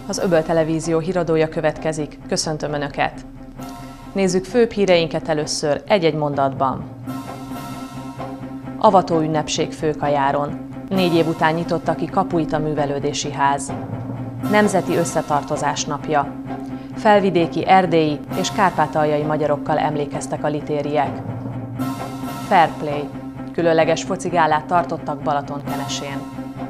Az Öböl Televízió híradója következik. Köszöntöm Önöket! Nézzük főbb híreinket először egy-egy mondatban. Avató ünnepség Főkajáron. 4 év után nyitotta ki kapuit a művelődési ház. Nemzeti összetartozás napja. Felvidéki, erdélyi és kárpátaljai magyarokkal emlékeztek a litériek. Fair play. Különleges focigálát tartottak Balatonkenesén.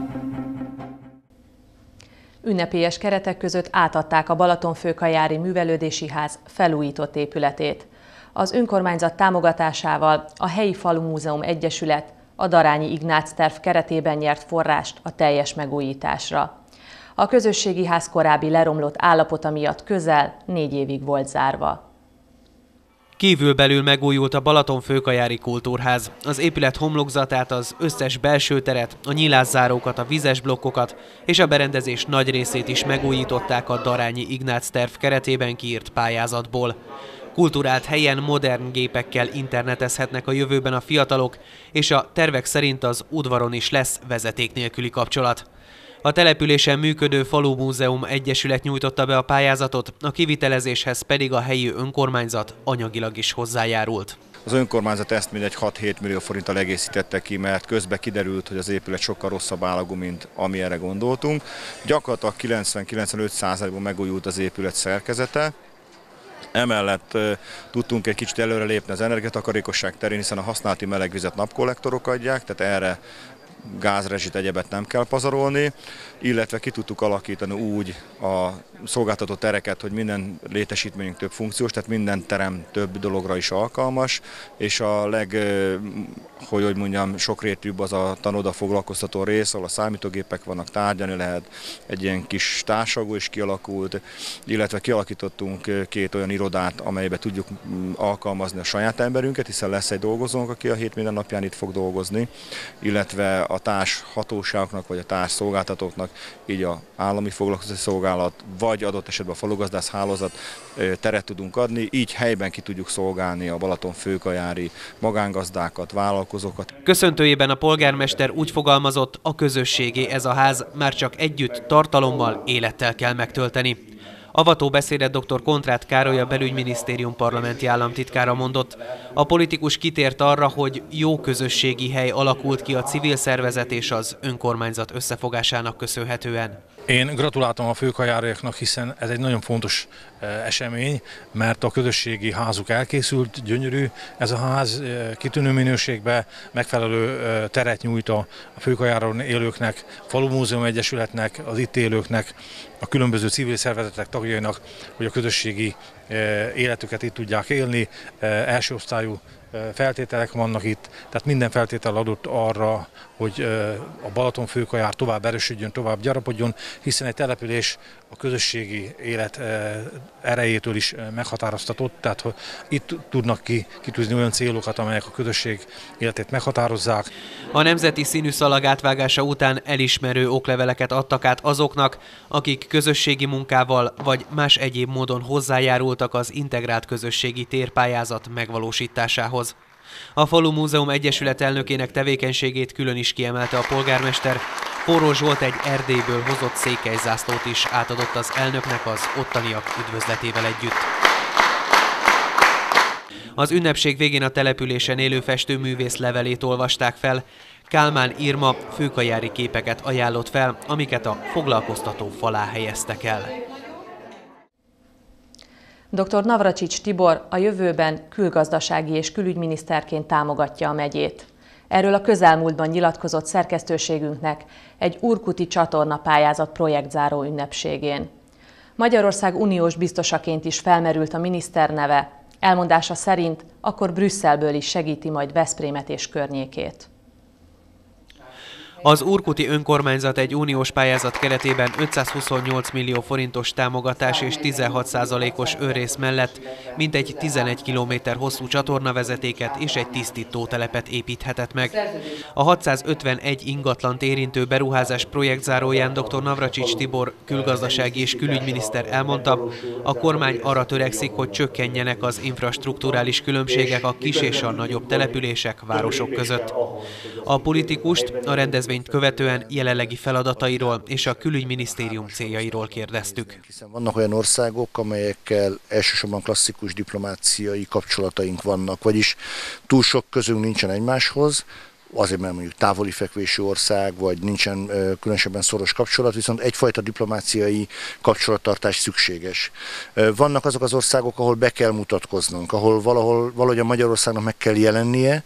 Ünnepélyes keretek között átadták a Balatonfőkajári Művelődési Ház felújított épületét. Az önkormányzat támogatásával a helyi Falumúzeum Egyesület a Darányi Ignác terv keretében nyert forrást a teljes megújításra. A közösségi ház korábbi leromlott állapota miatt közel 4 évig volt zárva. Kívülbelül megújult a Balatonfőkajári Kultúrház. Az épület homlokzatát, az összes belső teret, a nyilászárókat, a vizes blokkokat és a berendezés nagy részét is megújították a Darányi Ignác terv keretében kiírt pályázatból. Kulturált helyen modern gépekkel internetezhetnek a jövőben a fiatalok, és a tervek szerint az udvaron is lesz vezeték nélküli kapcsolat. A településen működő Falumúzeum Egyesület nyújtotta be a pályázatot, a kivitelezéshez pedig a helyi önkormányzat anyagilag is hozzájárult. Az önkormányzat ezt mindegy 6-7 millió forinttal egészítette ki, mert közben kiderült, hogy az épület sokkal rosszabb állagú, mint ami erre gondoltunk. Gyakorlatilag 90-95%-ban megújult az épület szerkezete. Emellett tudtunk egy kicsit előrelépni az energiatakarékosság terén, hiszen a használati melegvizet napkollektorok adják, tehát erre gázrezsit, egyebet nem kell pazarolni, illetve ki tudtuk alakítani úgy a szolgáltató tereket, hogy minden létesítményünk több funkciós, tehát minden terem több dologra is alkalmas, és a sokrétűbb az a tanoda foglalkoztató rész, ahol a számítógépek vannak, tárgyalni lehet, egy ilyen kis társalgó is kialakult, illetve kialakítottunk 2 olyan irodát, amelybe tudjuk alkalmazni a saját emberünket, hiszen lesz egy dolgozónk, aki a hét minden napján itt fog dolgozni, illetve a társ hatóságoknak vagy a társ szolgáltatóknak, így a állami foglalkoztatási szolgálat, vagy adott esetben a falugazdász hálózat teret tudunk adni, így helyben ki tudjuk szolgálni a Balatonfőkajári magángazdákat, vállalkozókat. Köszöntőjében a polgármester úgy fogalmazott, a közösségé ez a ház, már csak együtt tartalommal, élettel kell megtölteni. Avató beszédet dr. Kontrát Károly, a Belügyminisztérium parlamenti államtitkára mondott. A politikus kitért arra, hogy jó közösségi hely alakult ki a civil szervezet és az önkormányzat összefogásának köszönhetően. Én gratuláltam a főkajáriaknak, hiszen ez egy nagyon fontos esemény, mert a közösségi házuk elkészült, gyönyörű. Ez a ház kitűnő minőségben megfelelő teret nyújt a Főkajáron élőknek, Falumúzeum Egyesületnek, az itt élőknek, a különböző civil szervezetek tagjainak, hogy a közösségi életüket itt tudják élni. Első osztályú feltételek vannak itt, tehát minden feltétel adott arra, hogy a Balatonfőkajár tovább erősödjön, tovább gyarapodjon, hiszen egy település a közösségi élet erejétől is meghatároztatott, tehát hogy itt tudnak kitűzni olyan célokat, amelyek a közösség életét meghatározzák. A nemzeti színű szalag átvágása után elismerő okleveleket adtak át azoknak, akik közösségi munkával vagy más egyéb módon hozzájárultak az integrált közösségi térpályázat megvalósításához. A Falumúzeum Egyesület elnökének tevékenységét külön is kiemelte a polgármester. Forró Zsolt egy Erdélyből hozott székelyzászlót is átadott az elnöknek az ottaniak üdvözletével együtt. Az ünnepség végén a településen élő festőművész levelét olvasták fel. Kálmán Irma főkajári képeket ajánlott fel, amiket a foglalkoztató falá helyeztek el. Dr. Navracsics Tibor a jövőben külgazdasági és külügyminiszterként támogatja a megyét. Erről a közelmúltban nyilatkozott szerkesztőségünknek egy urkuti csatorna pályázat projektzáró ünnepségén. Magyarország uniós biztosaként is felmerült a miniszter neve. Elmondása szerint akkor Brüsszelből is segíti majd Veszprémet és környékét. Az urkuti önkormányzat egy uniós pályázat keretében 528 millió forintos támogatás és 16%-os önrész mellett mintegy 11 kilométer hosszú csatornavezetéket és egy tisztítótelepet építhetett meg. A 651 ingatlant érintő beruházás projektzáróján dr. Navracsics Tibor külgazdasági és külügyminiszter elmondta, a kormány arra törekszik, hogy csökkenjenek az infrastrukturális különbségek a kis és a nagyobb települések, városok között. A politikust a rendezvény rendezvényt követően jelenlegi feladatairól és a külügyminisztérium céljairól kérdeztük. Hiszen vannak olyan országok, amelyekkel elsősorban klasszikus diplomáciai kapcsolataink vannak, vagyis túl sok közünk nincsen egymáshoz, azért, mert mondjuk távoli fekvésű ország, vagy nincsen különösebben szoros kapcsolat, viszont egyfajta diplomáciai kapcsolattartás szükséges. Vannak azok az országok, ahol be kell mutatkoznunk, ahol valahogy a Magyarországnak meg kell jelennie,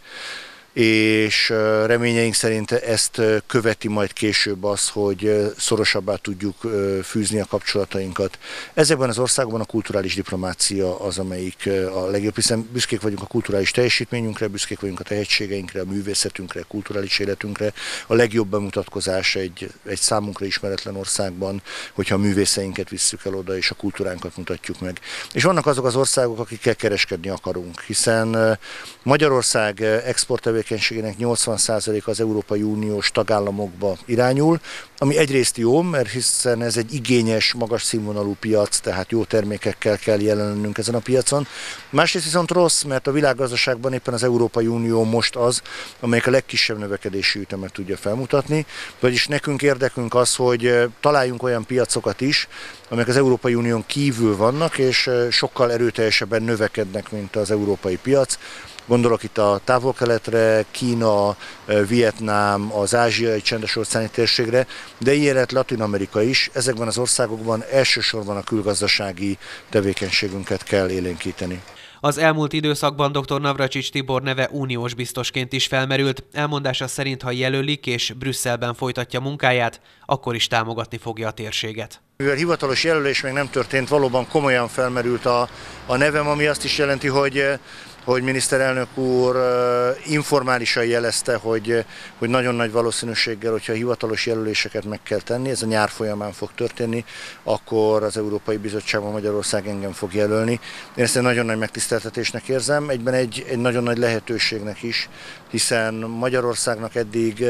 és reményeink szerint ezt követi majd később az, hogy szorosabbá tudjuk fűzni a kapcsolatainkat. Ezekben az országokban a kulturális diplomácia az, amelyik a legjobb, hiszen büszkék vagyunk a kulturális teljesítményünkre, büszkék vagyunk a tehetségeinkre, a művészetünkre, a kulturális életünkre. A legjobb bemutatkozás egy számunkra ismeretlen országban, hogyha a művészeinket visszük el oda, és a kultúránkat mutatjuk meg. És vannak azok az országok, akikkel kereskedni akarunk, hiszen Magyarország exporttevékenységének 80% az Európai Uniós tagállamokba irányul, ami egyrészt jó, mert hiszen ez egy igényes, magas színvonalú piac, tehát jó termékekkel kell jelenlennünk ezen a piacon. Másrészt viszont rossz, mert a világgazdaságban éppen az Európai Unió most az, amelyik a legkisebb növekedési ütemet tudja felmutatni, vagyis nekünk érdekünk az, hogy találjunk olyan piacokat is, amelyek az Európai Unión kívül vannak, és sokkal erőteljesebben növekednek, mint az európai piac. Gondolok itt a Távol-Keletre, Kína, Vietnám, az ázsiai csendes-óceáni térségre, de ilyen lett Latin-Amerika is. Ezekben az országokban elsősorban a külgazdasági tevékenységünket kell élénkíteni. Az elmúlt időszakban dr. Navracsics Tibor neve uniós biztosként is felmerült. Elmondása szerint, ha jelölik és Brüsszelben folytatja munkáját, akkor is támogatni fogja a térséget. Mivel hivatalos jelölés még nem történt, valóban komolyan felmerült a nevem, ami azt is jelenti, hogy miniszterelnök úr informálisan jelezte, hogy nagyon nagy valószínűséggel, hogyha hivatalos jelöléseket meg kell tenni, ez a nyár folyamán fog történni, akkor az Európai Bizottságban Magyarország engem fog jelölni. Én ezt egy nagyon nagy megtiszteltetésnek érzem, egyben egy nagyon nagy lehetőségnek is, hiszen Magyarországnak eddig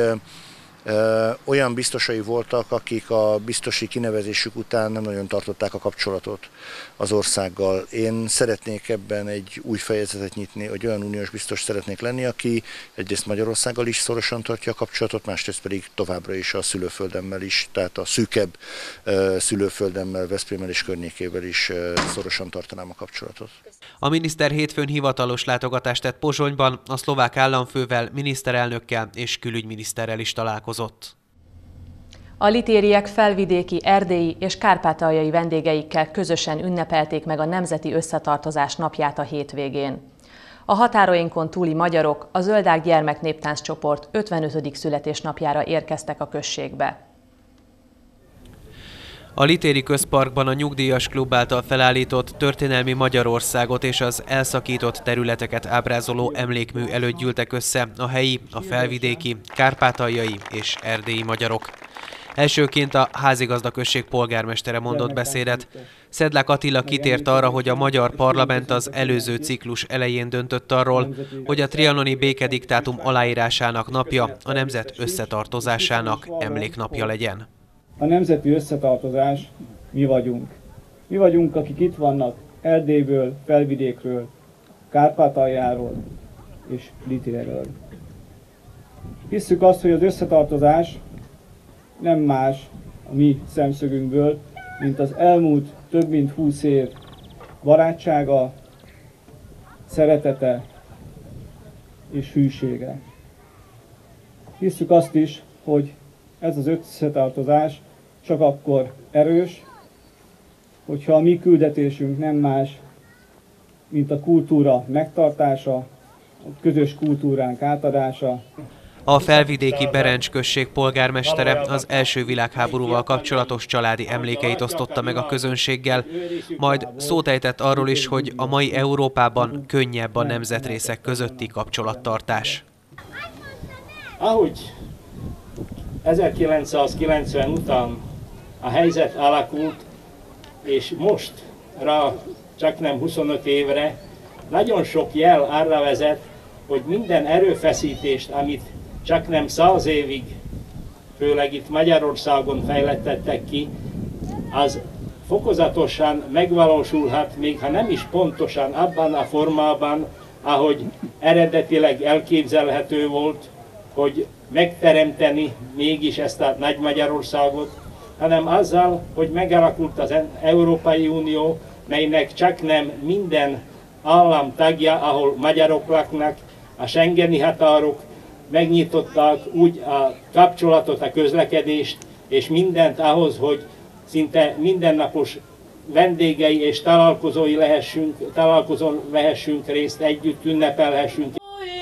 olyan biztosai voltak, akik a biztosi kinevezésük után nem nagyon tartották a kapcsolatot az országgal. Én szeretnék ebben egy új fejezetet nyitni, hogy olyan uniós biztos szeretnék lenni, aki egyrészt Magyarországgal is szorosan tartja a kapcsolatot, másrészt pedig továbbra is a szülőföldemmel is, tehát a szűkebb szülőföldemmel, Veszprémmel és környékével is szorosan tartanám a kapcsolatot. A miniszter hétfőn hivatalos látogatást tett Pozsonyban, a szlovák államfővel, miniszterelnökkel és külügyminiszterrel is találkozott. A litériek felvidéki, erdélyi és kárpátaljai vendégeikkel közösen ünnepelték meg a Nemzeti Összetartozás napját a hétvégén. A határainkon túli magyarok a Zöldág gyermeknéptánc csoport 55. születésnapjára érkeztek a községbe. A Litéri Közparkban a Nyugdíjas Klub által felállított történelmi Magyarországot és az elszakított területeket ábrázoló emlékmű előtt gyűltek össze a helyi, a felvidéki, kárpátaljai és erdélyi magyarok. Elsőként a Házigazda község polgármestere mondott beszédet. Szedlák Attila kitért arra, hogy a magyar parlament az előző ciklus elején döntött arról, hogy a trianoni békediktátum aláírásának napja a nemzet összetartozásának emléknapja legyen. A nemzeti összetartozás mi vagyunk. Mi vagyunk, akik itt vannak Erdélyből, Felvidékről, Kárpátaljáról és Litéről. Hisszük azt, hogy az összetartozás nem más a mi szemszögünkből, mint az elmúlt több mint 20 év barátsága, szeretete és hűsége. Hisszük azt is, hogy ez az összetartozás csak akkor erős, hogyha a mi küldetésünk nem más, mint a kultúra megtartása, a közös kultúránk átadása. A felvidéki Berencs község polgármestere az első világháborúval kapcsolatos családi emlékeit osztotta meg a közönséggel, majd szót ejtett arról is, hogy a mai Európában könnyebb a nemzetrészek közötti kapcsolattartás. Ahogy 1990 után a helyzet alakult, és most rá csak nem 25 évre, nagyon sok jel arra vezet, hogy minden erőfeszítést, amit csak nem 100 évig, főleg itt Magyarországon fejlettettek ki, az fokozatosan megvalósulhat, még ha nem is pontosan abban a formában, ahogy eredetileg elképzelhető volt, hogy megteremteni mégis ezt a nagy Magyarországot, hanem azzal, hogy megalakult az Európai Unió, melynek csaknem minden állam tagja, ahol magyarok laknak, a schengeni határok megnyitották úgy a kapcsolatot, a közlekedést, és mindent ahhoz, hogy szinte mindennapos vendégei és találkozón vehessünk részt, együtt ünnepelhessünk.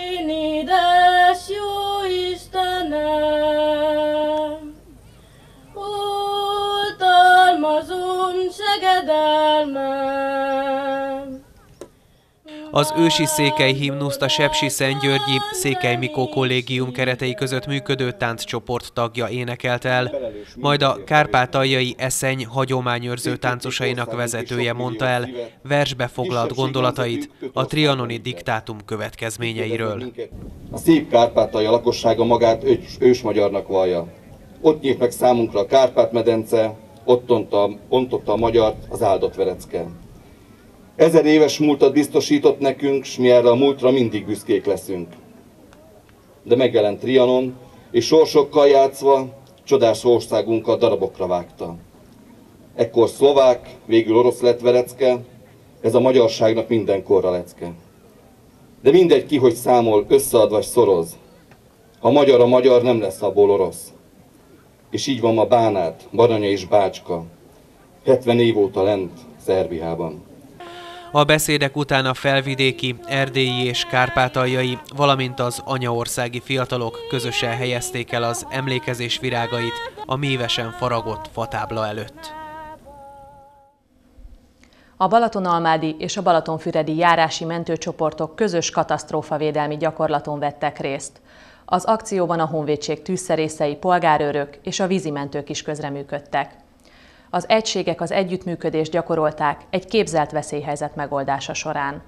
Az ősi székely himnuszt a sepsiszentgyörgyi Székely Mikó kollégium keretei között működő tánccsoport tagja énekelt el, majd a kárpátaljai Eszeny hagyományőrző táncosainak vezetője mondta el versbe foglalt gondolatait a trianoni diktátum következményeiről. A szép Kárpátalja lakossága magát ősmagyarnak vallja. Ott nyílt meg számunkra a Kárpát-medence, ott ontotta a magyart az áldott Verecke. 1000 éves múltat biztosított nekünk, s mi erre a múltra mindig büszkék leszünk. De megjelent Trianon, és sorsokkal játszva csodás országunkat darabokra vágta. Ekkor szlovák, végül orosz lett Verecke, ez a magyarságnak mindenkorra lecke. De mindegy ki, hogy számol, összead vagy szoroz. Ha magyar a magyar, nem lesz abból orosz. És így van ma Bánát, Baranya és Bácska, 70 év óta lent Szerbiában. A beszédek után a felvidéki, erdélyi és kárpátaljai, valamint az anyaországi fiatalok közösen helyezték el az emlékezés virágait a mévesen faragott fatábla előtt. A balatonalmádi és a balatonfüredi járási mentőcsoportok közös katasztrófavédelmi gyakorlaton vettek részt. Az akcióban a honvédség tűzszerészei, polgárőrök és a vízimentők is közreműködtek. Az egységek az együttműködést gyakorolták egy képzelt veszélyhelyzet megoldása során.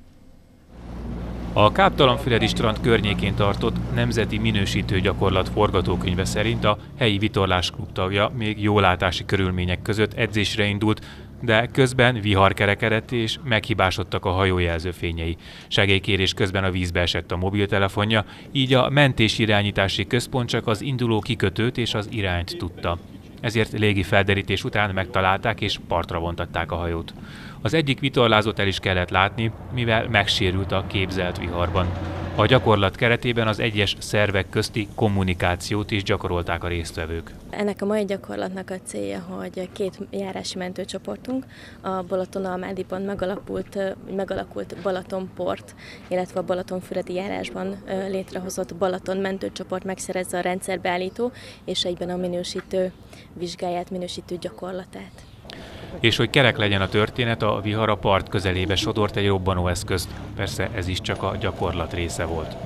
A Káptalanfüredi strand környékén tartott nemzeti minősítő gyakorlat forgatókönyve szerint a helyi vitorlásklub tagja még jólátási körülmények között edzésre indult, de közben vihar kerekedett és meghibásodtak a hajójelző fényei. Segélykérés közben a vízbe esett a mobiltelefonja, így a mentésirányítási központ csak az induló kikötőt és az irányt tudta. Ezért légi felderítés után megtalálták és partra vontatták a hajót. Az egyik vitorlázót el is kellett látni, mivel megsérült a képzelt viharban. A gyakorlat keretében az egyes szervek közti kommunikációt is gyakorolták a résztvevők. Ennek a mai gyakorlatnak a célja, hogy két járási mentőcsoportunk, a Balatonalmádiban megalakult Balatonport, illetve a Balatonfüredi járásban létrehozott Balaton mentőcsoport megszerezze a rendszerbeállító és egyben a minősítő vizsgáját, minősítő gyakorlatát. És hogy kerek legyen a történet, a vihar a part közelébe sodort egy robbanóeszközt. Persze ez is csak a gyakorlat része volt.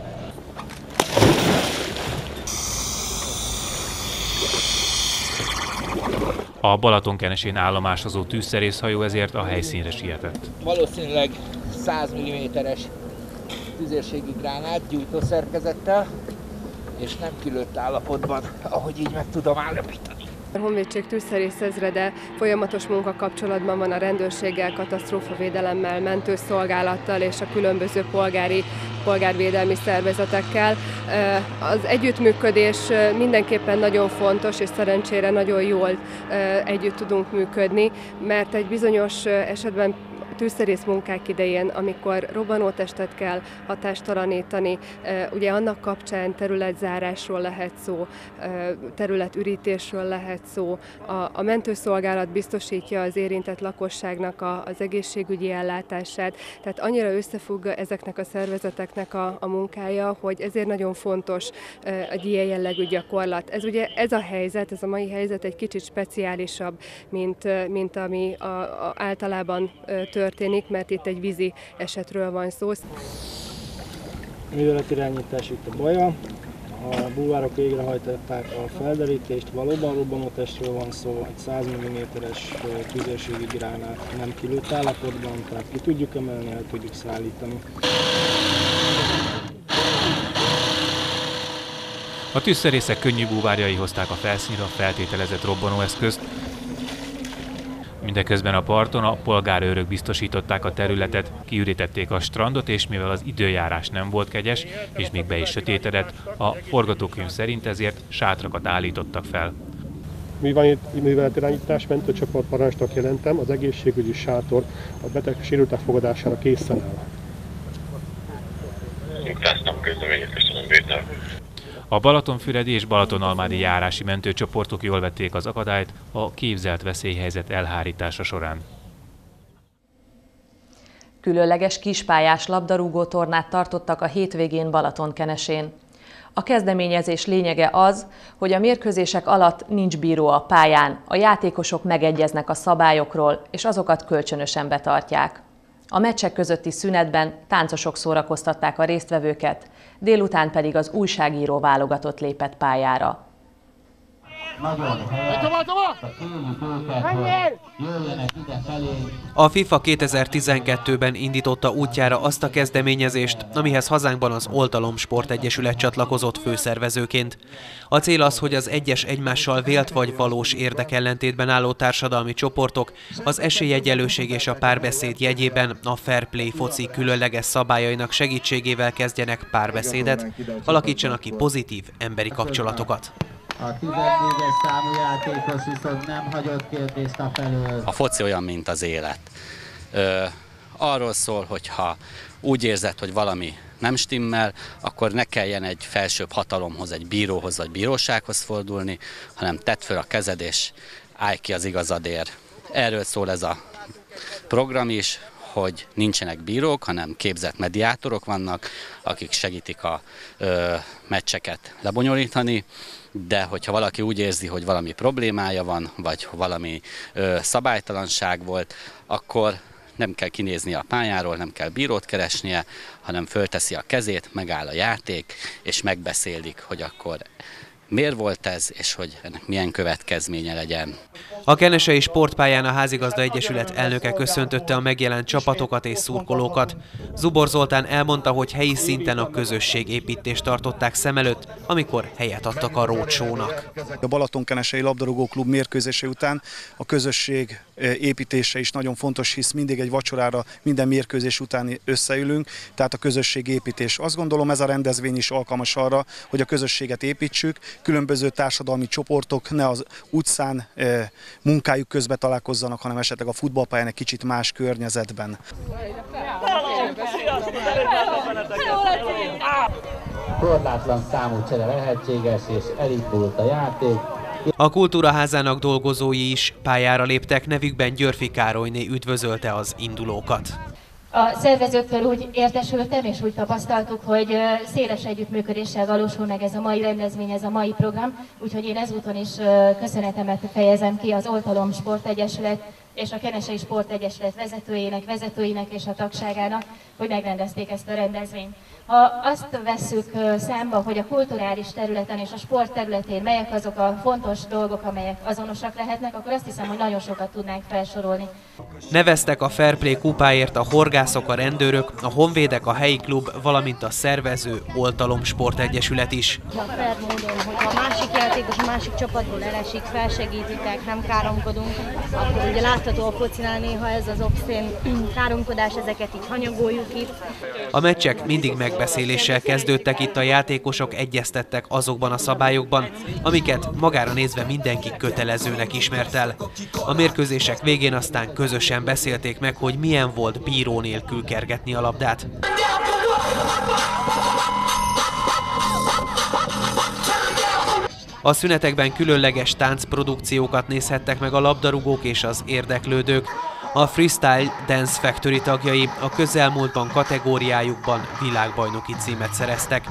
A Balatonkenesén állomásozó tűzszerészhajó ezért a helyszínre sietett. Valószínűleg 100 mm-es tüzérségi gránát gyújtószerkezettel, és nem kilőtt állapotban, ahogy így meg tudom állapítani. A Honvédség tűzszerész ezrede folyamatos munkakapcsolatban van a rendőrséggel, katasztrófavédelemmel, mentőszolgálattal és a különböző polgárvédelmi szervezetekkel. Az együttműködés mindenképpen nagyon fontos, és szerencsére nagyon jól együtt tudunk működni, mert egy bizonyos esetben tűzszerész munkák idején, amikor robbanótestet kell hatástalanítani, ugye annak kapcsán területzárásról lehet szó, területürítésről lehet szó. A mentőszolgálat biztosítja az érintett lakosságnak az egészségügyi ellátását, tehát annyira összefügg ezeknek a szervezeteknek a munkája, hogy ezért nagyon fontos egy ilyen jellegű gyakorlat. Ez a helyzet, ez a mai helyzet egy kicsit speciálisabb, mint ami általában történik, mert itt egy vízi esetről van szó. Műveletirányítás itt a baja. A bulvárok végrehajtották a felderítést, valóban robbanótestről van szó, egy 100 mm-es tüzérségi gránát nem kilőtt állapotban, tehát ki tudjuk emelni, el tudjuk szállítani. A tűzszerészek könnyű búvárjai hozták a felszínre a feltételezett robbanóeszközt, Mindeközben a parton a polgárőrök biztosították a területet, kiürítették a strandot, és mivel az időjárás nem volt kegyes, és még be is sötétedett, a forgatókönyv szerint ezért sátrakat állítottak fel. Műveletirányítás mentőcsoport parancsnok jelentem, az egészségügyi sátor a beteg sérültek fogadására készen áll. A balatonfüredi és balatonalmádi járási mentőcsoportok jól vették az akadályt a képzelt veszélyhelyzet elhárítása során. Különleges kispályás labdarúgótornát tartottak a hétvégén Balatonkenesén. A kezdeményezés lényege az, hogy a mérkőzések alatt nincs bíró a pályán, a játékosok megegyeznek a szabályokról, és azokat kölcsönösen betartják. A meccsek közötti szünetben táncosok szórakoztatták a résztvevőket, délután pedig az újságíró válogatott lépett pályára. A FIFA 2012-ben indította útjára azt a kezdeményezést, amihez hazánkban az Oltalom Sportegyesület csatlakozott főszervezőként. A cél az, hogy az egyes egymással vélt vagy valós érdekellentétben álló társadalmi csoportok az esélyegyenlőség és a párbeszéd jegyében a fair play foci különleges szabályainak segítségével kezdjenek párbeszédet, alakítsanak ki pozitív emberi kapcsolatokat. A 14-es számú játékos viszont nem hagyott kérdést a felől. A foci olyan, mint az élet. Arról szól, hogyha úgy érzed, hogy valami nem stimmel, akkor ne kelljen egy felsőbb hatalomhoz, egy bíróhoz vagy bírósághoz fordulni, hanem tedd föl a kezed és állj ki az igazadért. Erről szól ez a program is, hogy nincsenek bírók, hanem képzett mediátorok vannak, akik segítik a meccseket lebonyolítani, de hogyha valaki úgy érzi, hogy valami problémája van, vagy valami szabálytalanság volt, akkor nem kell kinézni a pályáról, nem kell bírót keresnie, hanem fölteszi a kezét, megáll a játék, és megbeszélik, hogy akkor miért volt ez, és hogy ennek milyen következménye legyen. A kenesei sportpályán a Házigazda Egyesület elnöke köszöntötte a megjelent csapatokat és szurkolókat. Zubor Zoltán elmondta, hogy helyi szinten a közösségépítést tartották szem előtt, amikor helyet adtak a roadshow-nak. A Balatonkenesei labdarúgó klub mérkőzése után a közösség építése is nagyon fontos, hisz mindig egy vacsorára minden mérkőzés után összeülünk, tehát a közösségépítés. Azt gondolom, ez a rendezvény is alkalmas arra, hogy a közösséget építsük, különböző társadalmi csoportok ne az utcán munkájuk közben találkozzanak, hanem esetleg a futballpályán egy kicsit más környezetben. Korlátlan számú csere lehetséges, és elindult a játék. A Kultúraházának dolgozói is pályára léptek, nevükben Györfi Károlyné üdvözölte az indulókat. A szervezőktől úgy értesültem és úgy tapasztaltuk, hogy széles együttműködéssel valósul meg ez a mai rendezvény, ez a mai program, úgyhogy én ezúton is köszönetemet fejezem ki az Oltalom Sportegyesület és a Kenesei Sportegyesület vezetőinek és a tagságának, hogy megrendezték ezt a rendezvényt. Ha azt vesszük számba, hogy a kulturális területen és a sport területén melyek azok a fontos dolgok, amelyek azonosak lehetnek, akkor azt hiszem, hogy nagyon sokat tudnánk felsorolni. Neveztek a Fair Play kupáért a horgászok, a rendőrök, a honvédek, a helyi klub, valamint a szervező Oltalom Sportegyesület is. A fair módon, hogyha a másik játékos a másik csapatból elesik, felsegítitek, nem káromkodunk, akkor ugye látható a focinál néha ez az obszén káromkodás, ezeket így hanyagoljuk itt. A meccsek mindig megbeszéléssel kezdődtek, itt a játékosok egyeztettek azokban a szabályokban, amiket magára nézve mindenki kötelezőnek ismert el. A mérkőzések végén aztán közösen beszélték meg, hogy milyen volt bíró nélkül kergetni a labdát. A szünetekben különleges táncprodukciókat nézhettek meg a labdarúgók és az érdeklődők. A Freestyle Dance Factory tagjai a közelmúltban kategóriájukban világbajnoki címet szereztek.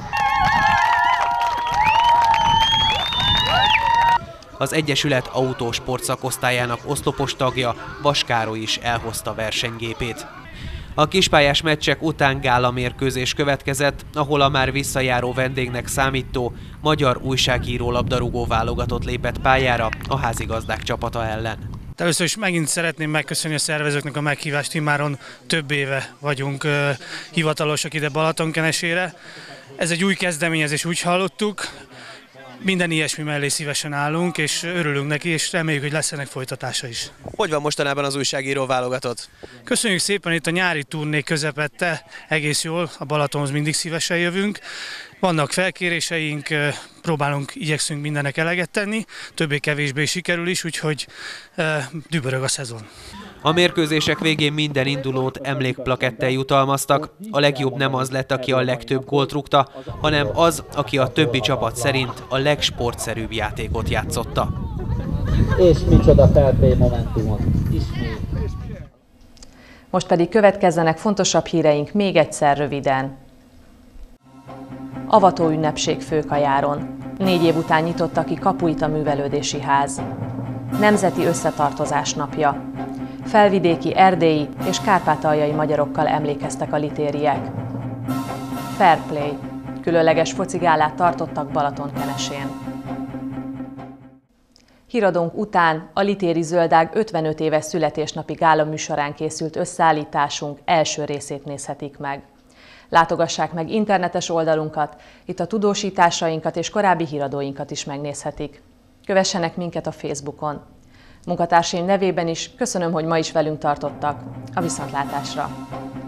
Az Egyesület autósport szakosztályának oszlopos tagja, Vas Károly is elhozta versenygépét. A kispályás meccsek után gála mérkőzés következett, ahol a már visszajáró vendégnek számító magyar újságíró labdarúgó válogatott lépett pályára a házigazdák csapata ellen. Először is megint szeretném megköszönni a szervezőknek a meghívást, immáron több éve vagyunk hivatalosak ide Balatonkenesére. Ez egy új kezdeményezés, úgy hallottuk. minden ilyesmi mellé szívesen állunk, és örülünk neki, és reméljük, hogy lesz ennek folytatása is. Hogy van mostanában az újságíró válogatott? Köszönjük szépen, itt a nyári turné közepette egész jól, a Balatonhoz mindig szívesen jövünk. Vannak felkéréseink, igyekszünk mindennek eleget tenni, többé-kevésbé sikerül is, úgyhogy dübörög a szezon. A mérkőzések végén minden indulót emlékplakettel jutalmaztak. A legjobb nem az lett, aki a legtöbb gólt rúgta, hanem az, aki a többi csapat szerint a legsportszerűbb játékot játszotta. És micsoda fair play momentumot ismét. Most pedig következzenek fontosabb híreink még egyszer röviden. Avató ünnepség Főkajáron. 4 év után nyitotta ki kapuit a művelődési ház. Nemzeti összetartozás napja. Felvidéki, erdélyi és kárpátaljai magyarokkal emlékeztek a litériek. Fair play. Különleges focigálát tartottak Balatonkenesén. Híradónk után a Litéri Zöldág 55 éves születésnapi gála műsorán készült összeállításunk első részét nézhetik meg. Látogassák meg internetes oldalunkat, itt a tudósításainkat és korábbi híradóinkat is megnézhetik. Kövessenek minket a Facebookon. Munkatársaim nevében is köszönöm, hogy ma is velünk tartottak. A viszontlátásra!